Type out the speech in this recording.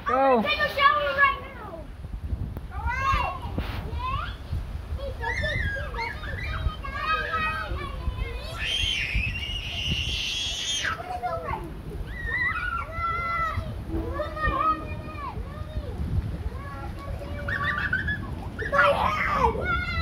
Go. Take a shower right now. Alright. My head!